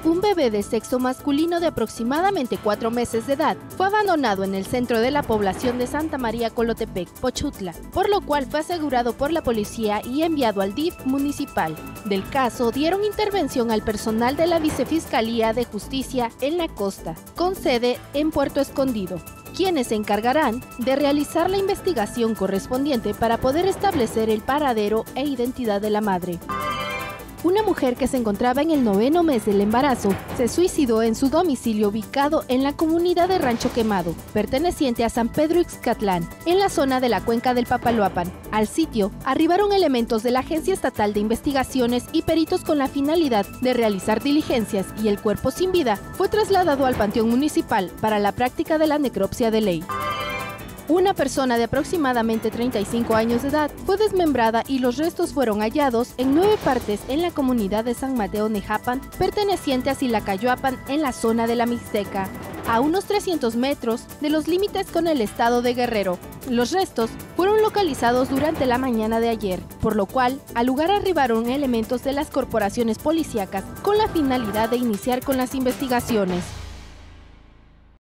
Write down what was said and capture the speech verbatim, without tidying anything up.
Un bebé de sexo masculino de aproximadamente cuatro meses de edad fue abandonado en el centro de la población de Santa María Colotepec, Pochutla, por lo cual fue asegurado por la policía y enviado al D I F municipal. Del caso dieron intervención al personal de la Vicefiscalía de Justicia en la costa, con sede en Puerto Escondido, quienes se encargarán de realizar la investigación correspondiente para poder establecer el paradero e identidad de la madre. Una mujer que se encontraba en el noveno mes del embarazo se suicidó en su domicilio ubicado en la comunidad de Rancho Quemado, perteneciente a San Pedro Ixcatlán, en la zona de la cuenca del Papaloapan. Al sitio arribaron elementos de la Agencia Estatal de Investigaciones y peritos con la finalidad de realizar diligencias y el cuerpo sin vida fue trasladado al Panteón Municipal para la práctica de la necropsia de ley. Una persona de aproximadamente treinta y cinco años de edad fue desmembrada y los restos fueron hallados en nueve partes en la comunidad de San Mateo Nejapan, perteneciente a Silacayoapan, en la zona de la Mixteca, a unos trescientos metros de los límites con el estado de Guerrero. Los restos fueron localizados durante la mañana de ayer, por lo cual al lugar arribaron elementos de las corporaciones policíacas con la finalidad de iniciar con las investigaciones.